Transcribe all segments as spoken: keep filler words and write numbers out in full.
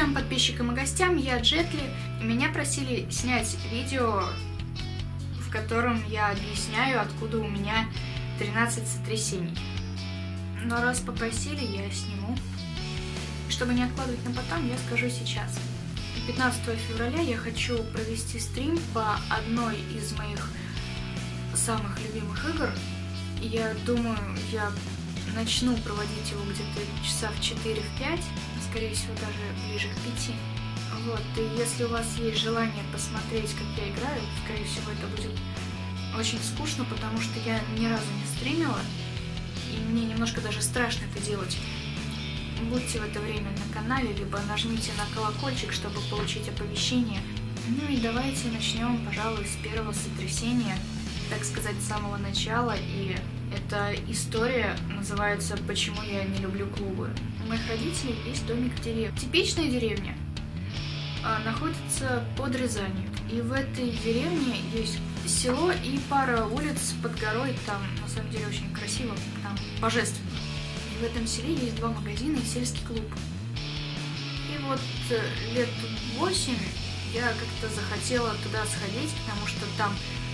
всем подписчикам и гостям, я Джетли. Меня просили снять видео, в котором я объясняю, откуда у меня тринадцать сотрясений. Но раз попросили, я сниму. Чтобы не откладывать на потом, я скажу сейчас. пятнадцатого февраля я хочу провести стрим по одной из моих самых любимых игр. Я думаю, я начну проводить его где-то часа в четыре-пять, скорее всего, даже ближе к пяти. Вот, и если у вас есть желание посмотреть, как я играю, скорее всего, это будет очень скучно, потому что я ни разу не стримила, и мне немножко даже страшно это делать. Будьте в это время на канале, либо нажмите на колокольчик, чтобы получить оповещение. Ну и давайте начнем, пожалуй, с первого сотрясения, так сказать, с самого начала. И эта история называется «Почему я не люблю клубы». У моих родителей есть домик в деревне. Типичная деревня находится под Рязанью. И в этой деревне есть село и пара улиц под горой. Там на самом деле очень красиво, там божественно. В этом селе есть два магазина и сельский клуб. И вот лет восемь я как-то захотела туда сходить, потому что там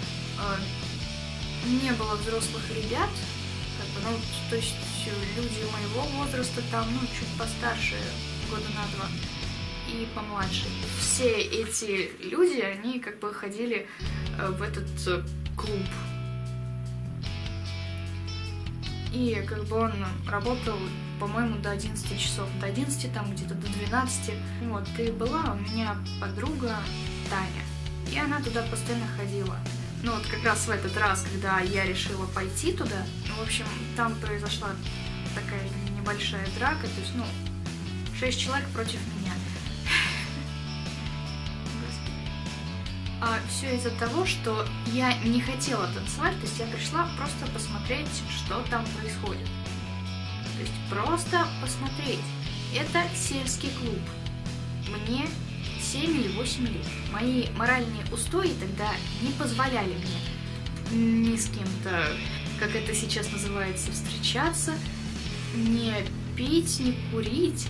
э, не было взрослых ребят, как бы, ну, то есть люди моего возраста там, ну, чуть постарше, года на два, и помладше. Все эти люди, они как бы ходили э, в этот э, клуб. И как бы он работал, по-моему, до одиннадцати часов, до одиннадцати, там где-то до двенадцати. Вот, и была у меня подруга Таня, и она туда постоянно ходила. Ну вот как раз в этот раз, когда я решила пойти туда, в общем, там произошла такая небольшая драка, то есть, ну, шесть человек против меня. А все из-за того, что я не хотела танцевать, то есть я пришла просто посмотреть, что там происходит. То есть просто посмотреть. Это сельский клуб. Мне семь или восемь лет. Мои моральные устои тогда не позволяли мне ни с кем-то, как это сейчас называется, встречаться, не пить, не курить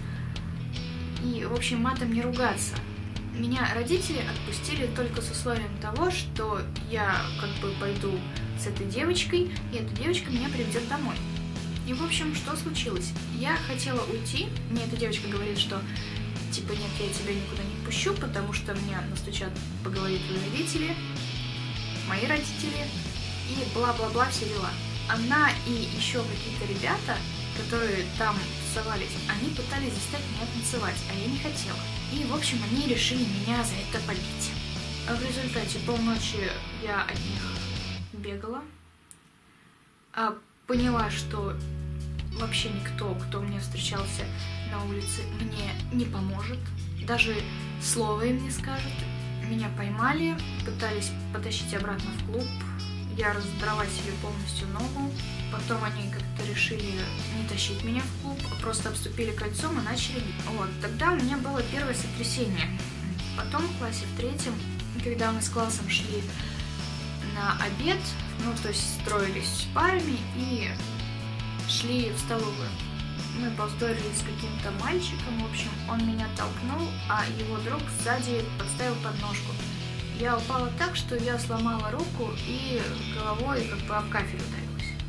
и, в общем, матом не ругаться. Меня родители отпустили только с условием того, что я как бы пойду с этой девочкой, и эта девочка меня приведет домой. И, в общем, что случилось? Я хотела уйти, мне эта девочка говорит, что типа нет, я тебя никуда не пущу, потому что мне настучат, поговорят твои родители, мои родители, и бла-бла-бла, все дела. Она и еще какие-то ребята, которые там тусовались, они пытались заставить меня танцевать, а я не хотела. И, в общем, они решили меня за это побить. А в результате полночи я от них бегала, а поняла, что вообще никто, кто мне встречался на улице, мне не поможет, даже слова им не скажет. Меня поймали, пытались потащить обратно в клуб, я разодрала себе полностью ногу. Потом они как-то решили не тащить меня в клуб, а просто обступили кольцом и начали бить. Вот, тогда у меня было первое сотрясение. Потом в классе в третьем, когда мы с классом шли на обед, ну, то есть строились парами и шли в столовую. Мы повздорили с каким-то мальчиком, в общем, он меня толкнул, а его друг сзади подставил подножку. Я упала так, что я сломала руку и головой как бы об кафель ударилась.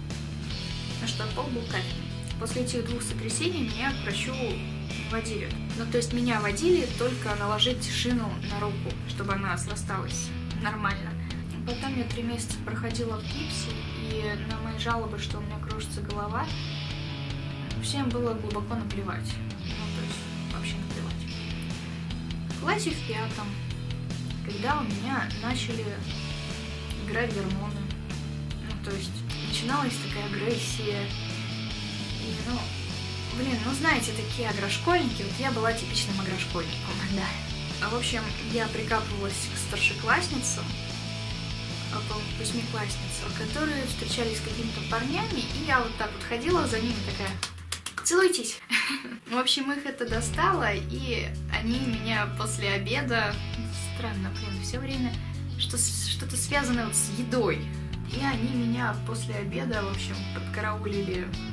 Что пол был кафельный. После этих двух сотрясений меня к врачу водили. Ну, то есть меня водили только наложить шину на руку, чтобы она срасталась нормально. Потом я три месяца проходила в гипсе, и на мои жалобы, что у меня кружится голова, всем было глубоко наплевать. Ну, то есть вообще наплевать. В классе в пятом, когда у меня начали играть гормоны, ну, то есть начиналась такая агрессия. И, ну, блин, ну знаете, такие агрошкольники, вот я была типичным агрошкольником, да. А, в общем, я прикапывалась к старшеклассницам, по-моему, восьмиклассницам, которые встречались с какими-то парнями, и я вот так вот ходила за ними такая: целуйтесь. В общем, их это достало, и они меня после обеда, странно, блин, все время что-то связанное вот с едой. И они меня после обеда, в общем, подкараулили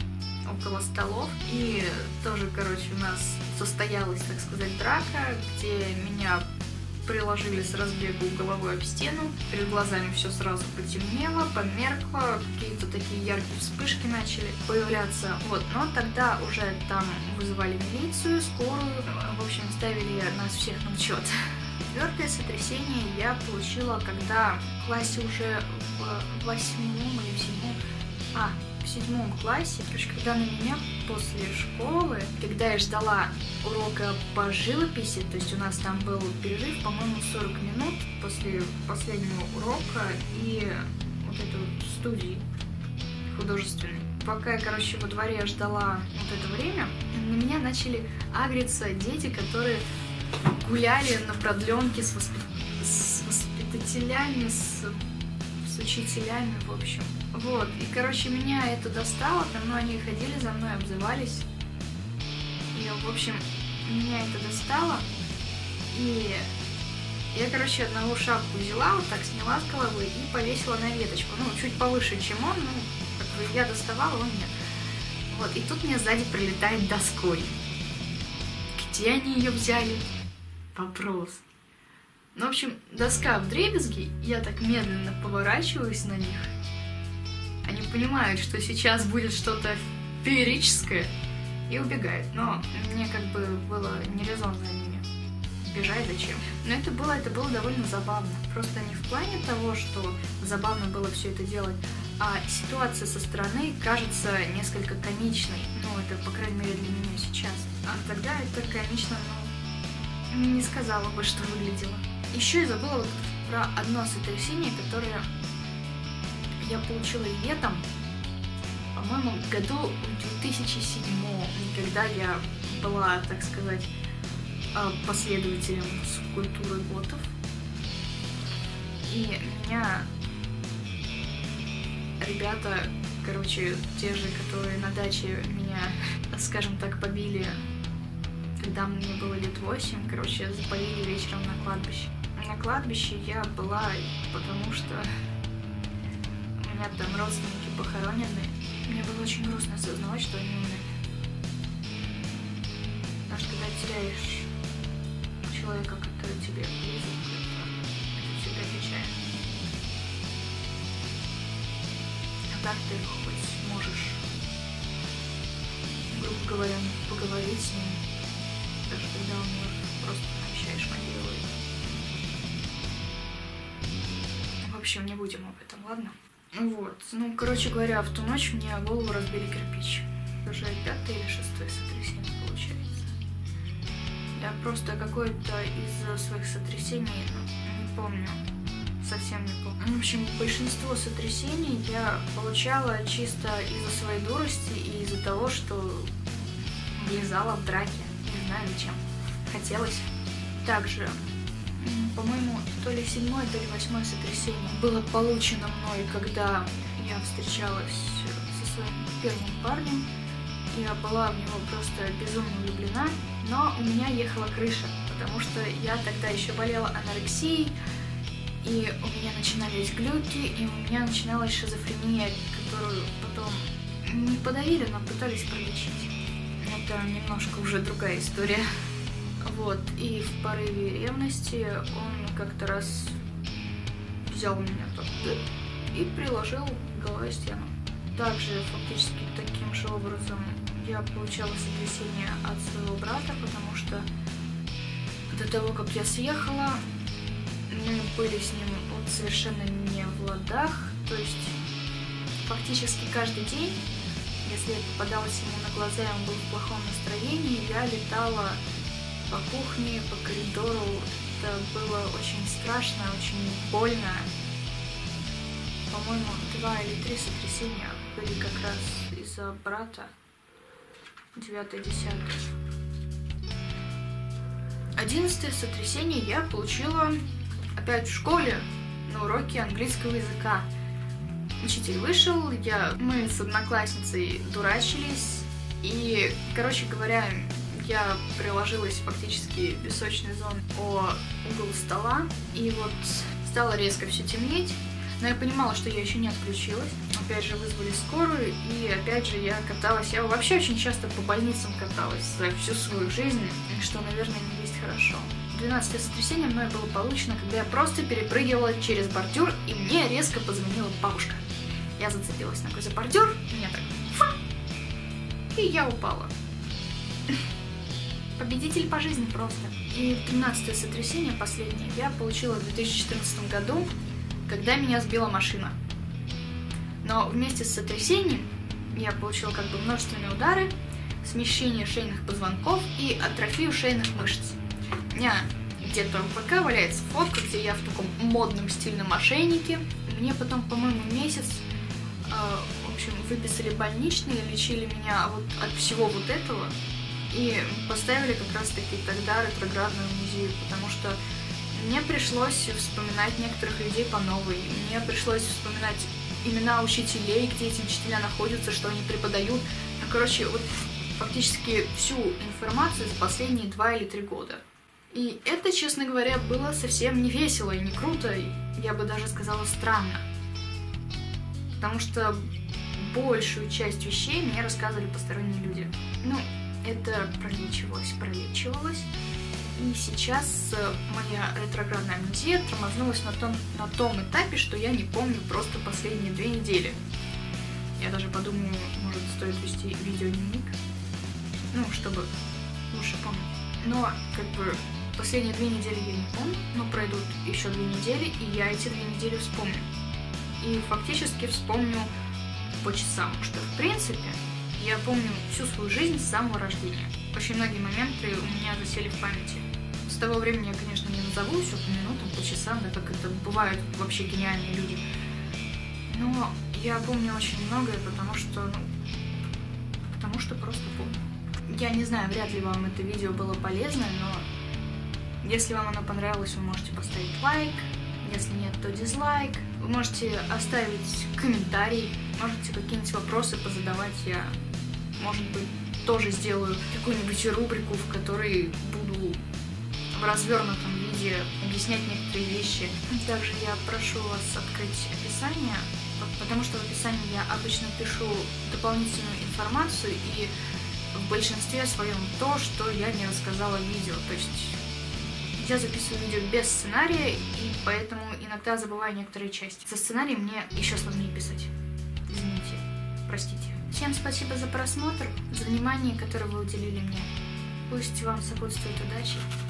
около столов. И тоже, короче, у нас состоялась, так сказать, драка, где меня приложили с разбегу головой об стену. Перед глазами все сразу потемнело, померкло, какие-то такие яркие вспышки начали появляться. Вот, но тогда уже там вызывали милицию, скорую, в общем, ставили нас всех на учет. Четвертое сотрясение я получила, когда в классе уже в восьмом или в седьмом, а, в седьмом классе, короче, когда на меня после школы, когда я ждала урока по живописи, то есть у нас там был перерыв, по-моему, сорок минут после последнего урока и вот этой вот студии художественной. Пока я, короче, во дворе ждала вот это время, на меня начали агриться дети, которые гуляли на продленке с, воспит... с воспитателями, с... с учителями, в общем. Вот, и, короче, меня это достало, там, ну, они ходили за мной, обзывались. И, в общем, меня это достало. И я, короче, одного шапку взяла, вот так сняла с головы и повесила на веточку. Ну, чуть повыше, чем он, ну, как бы я доставала, он нет. Вот, и тут мне сзади прилетает доской. Где они ее взяли? Вопрос. Ну, в общем, доска вдребезги, я так медленно поворачиваюсь на них. Они понимают, что сейчас будет что-то феерическое, и убегают. Но мне как бы было не резон за ними бежать, зачем. Но это было, это было довольно забавно. Просто не в плане того, что забавно было все это делать, а ситуация со стороны кажется несколько комичной. Ну, это, по крайней мере, для меня сейчас. А тогда это комично, ну, не сказала бы, что выглядело. Еще я забыла вот про одно сотрясение, которое я получила летом, по-моему, году в две тысячи седьмом, когда я была, так сказать, последователем скульптуры готов. И меня ребята, короче, те же, которые на даче меня, скажем так, побили, когда мне было лет восемь, короче, запалили вечером на кладбище. На кладбище я была, потому что у меня там родственники похоронены. Мне было очень грустно осознавать, что они умерли. Потому что когда теряешь человека, который тебе близок, это, это всегда печально. А так ты хоть можешь, грубо говоря, поговорить с ним, даже когда он умер, просто навещаешь могилу. В общем, не будем об этом, ладно? Вот, ну, короче говоря, в ту ночь мне голову разбили кирпич. Уже пятое или шестое сотрясение получается. Я просто какое-то из своих сотрясений, ну, не помню, совсем не помню. В общем, большинство сотрясений я получала чисто из-за своей дурости и из-за того, что влезала в драки. Не знаю зачем. Хотелось. Также, по-моему, то ли седьмое, то ли восьмое сотрясение было получено мной, когда я встречалась со своим первым парнем. Я была в него просто безумно влюблена, но у меня ехала крыша, потому что я тогда еще болела анорексией, и у меня начинались глюки, и у меня начиналась шизофрения, которую потом не подавили, но пытались пролечить. Это немножко уже другая история. Вот, и в порыве ревности он как-то раз взял меня так и приложил головой в стену. Также фактически таким же образом я получала сотрясение от своего брата, потому что до того, как я съехала, мы были с ним вот совершенно не в ладах. То есть фактически каждый день, если я попадалась ему на глаза, и он был в плохом настроении, я летала по кухне, по коридору. Это было очень страшно, очень больно. По-моему, два или три сотрясения были как раз из-за брата. Девятое, десятое. Одиннадцатое сотрясение я получила опять в школе на уроке английского языка. Учитель вышел, я, мы с одноклассницей дурачились, и, короче говоря, я приложилась фактически височной зоной о угол стола, и вот стало резко все темнеть, но я понимала, что я еще не отключилась. опять же вызвали скорую, и опять же я каталась. Я вообще очень часто по больницам каталась за всю свою жизнь, что, наверное, не есть хорошо. двенадцатое сотрясение мной было получено, когда я просто перепрыгивала через бордюр, и мне резко позвонила бабушка. Я зацепилась ногой за бордюр, меня так фа, и я упала. Победитель по жизни просто. И тринадцатое сотрясение, последнее, я получила в две тысячи четырнадцатом году, когда меня сбила машина. Но вместе с сотрясением я получила как бы множественные удары, смещение шейных позвонков и атрофию шейных мышц. У меня где-то в ВК валяется фотка, где я в таком модном стильном ошейнике. Мне потом, по-моему, месяц э, в общем, выписали больничные, лечили меня вот от всего вот этого. И поставили как раз-таки тогда ретроградную амнезию, потому что мне пришлось вспоминать некоторых людей по новой. Мне пришлось вспоминать имена учителей, где эти учителя находятся, что они преподают. Ну, короче, вот фактически всю информацию за последние два или три года. И это, честно говоря, было совсем не весело и не круто, и я бы даже сказала странно. Потому что большую часть вещей мне рассказывали посторонние люди. Ну, это пролечивалось, пролечивалось. И сейчас моя ретроградная амнезия тормознулась на том, на том этапе, что я не помню просто последние две недели. Я даже подумаю, может, стоит вести видеодневник, ну, чтобы лучше помнить. Но, как бы, последние две недели я не помню, но пройдут еще две недели, и я эти две недели вспомню. И фактически вспомню по часам, что, в принципе, я помню всю свою жизнь с самого рождения. Очень многие моменты у меня засели в памяти. С того времени я, конечно, не назову все по минутам, по часам, да, как это бывают вообще гениальные люди. Но я помню очень многое, потому что, ну, потому что просто помню. Я не знаю, вряд ли вам это видео было полезно, но если вам оно понравилось, вы можете поставить лайк. Если нет, то дизлайк. Вы можете оставить комментарий, можете какие-нибудь вопросы позадавать. Я, может быть, тоже сделаю какую-нибудь рубрику, в которой буду в развернутом виде объяснять некоторые вещи. Также я прошу вас открыть описание, потому что в описании я обычно пишу дополнительную информацию и в большинстве своем то, что я не рассказала в видео. То есть я записываю видео без сценария, и поэтому иногда забываю некоторые части. За сценарий мне еще сложнее писать. Извините, простите. Всем спасибо за просмотр, за внимание, которое вы уделили мне. Пусть вам сопутствует удача.